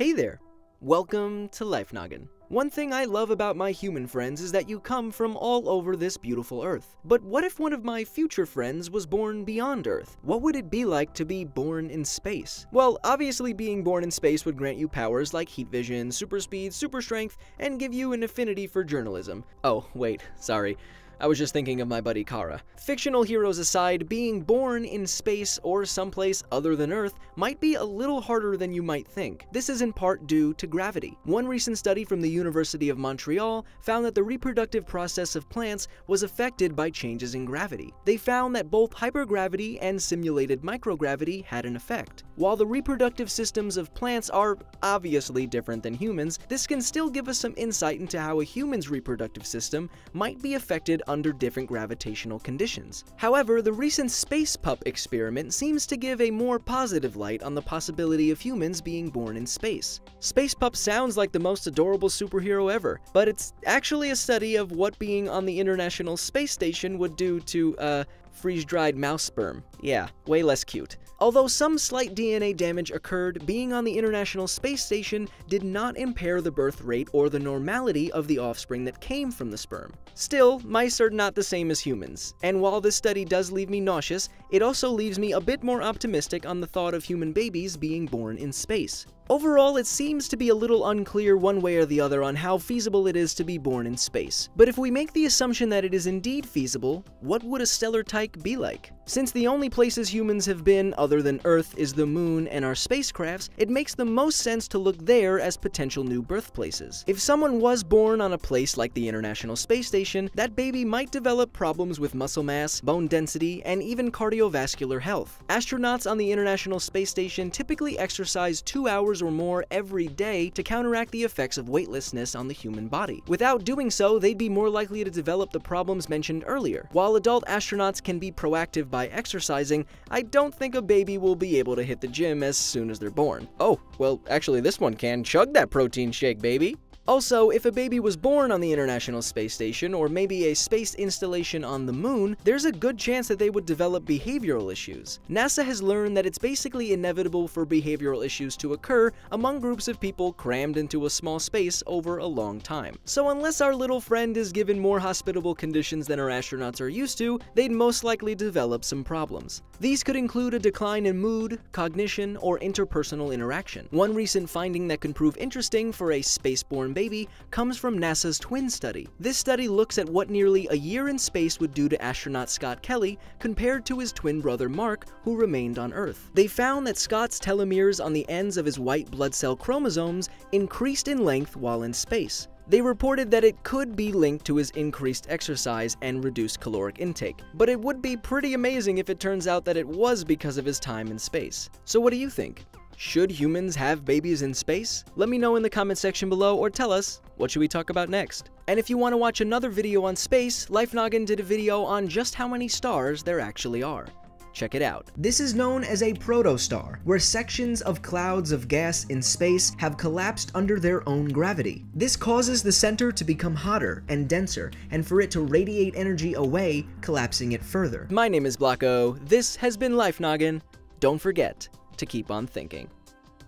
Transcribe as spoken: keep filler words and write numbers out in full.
Hey there! Welcome to Life Noggin. One thing I love about my human friends is that you come from all over this beautiful Earth. But what if one of my future friends was born beyond Earth? What would it be like to be born in space? Well, obviously being born in space would grant you powers like heat vision, super speed, super strength, and give you an affinity for journalism. Oh, wait, sorry. I was just thinking of my buddy Kara. Fictional heroes aside, being born in space or someplace other than Earth might be a little harder than you might think. This is in part due to gravity. One recent study from the University of Montreal found that the reproductive process of plants was affected by changes in gravity. They found that both hypergravity and simulated microgravity had an effect. While the reproductive systems of plants are obviously different than humans, this can still give us some insight into how a human's reproductive system might be affected under different gravitational conditions. However, the recent space pup experiment seems to give a more positive light on the possibility of humans being born in space. Space pup sounds like the most adorable superhero ever, but it's actually a study of what being on the International Space Station would do to, uh, freeze-dried mouse sperm. Yeah, way less cute. Although some slight D N A damage occurred, being on the International Space Station did not impair the birth rate or the normality of the offspring that came from the sperm. Still, mice are not the same as humans, and while this study does leave me nauseous, it also leaves me a bit more optimistic on the thought of human babies being born in space. Overall, it seems to be a little unclear one way or the other on how feasible it is to be born in space. But if we make the assumption that it is indeed feasible, what would a stellar tyke be like? Since the only places humans have been other than Earth is the moon and our spacecrafts, it makes the most sense to look there as potential new birthplaces. If someone was born on a place like the International Space Station, that baby might develop problems with muscle mass, bone density, and even cardiovascular health. Astronauts on the International Space Station typically exercise two hours or more every day to counteract the effects of weightlessness on the human body. Without doing so, they'd be more likely to develop the problems mentioned earlier. While adult astronauts can be proactive by exercising, I don't think a baby will be able to hit the gym as soon as they're born. Oh, well, actually this one can. Chug that protein shake, baby! Also, if a baby was born on the International Space Station, or maybe a space installation on the moon, there's a good chance that they would develop behavioral issues. NASA has learned that it's basically inevitable for behavioral issues to occur among groups of people crammed into a small space over a long time. So unless our little friend is given more hospitable conditions than our astronauts are used to, they'd most likely develop some problems. These could include a decline in mood, cognition, or interpersonal interaction. One recent finding that can prove interesting for a spaceborne baby comes from NASA's twin study. This study looks at what nearly a year in space would do to astronaut Scott Kelly compared to his twin brother Mark, who remained on Earth. They found that Scott's telomeres on the ends of his white blood cell chromosomes increased in length while in space. They reported that it could be linked to his increased exercise and reduced caloric intake, but it would be pretty amazing if it turns out that it was because of his time in space. So what do you think? Should humans have babies in space? Let me know in the comment section below, or tell us, what should we talk about next? And if you want to watch another video on space, Life Noggin did a video on just how many stars there actually are. Check it out. This is known as a protostar, where sections of clouds of gas in space have collapsed under their own gravity. This causes the center to become hotter and denser, and for it to radiate energy away, collapsing it further. My name is Blocko. This has been Life Noggin. Don't forget to keep on thinking.